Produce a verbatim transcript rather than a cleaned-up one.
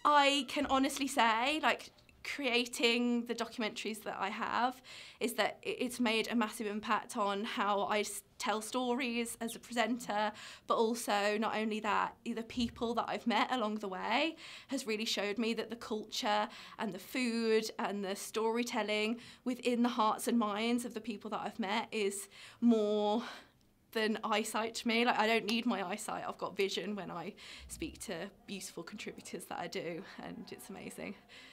I can honestly say, like, creating the documentaries that I have is that it's made a massive impact on how I tell stories as a presenter, but also not only that, the people that I've met along the way has really showed me that the culture and the food and the storytelling within the hearts and minds of the people that I've met is more than eyesight to me. Like, I don't need my eyesight, I've got vision when I speak to beautiful contributors that I do, and it's amazing.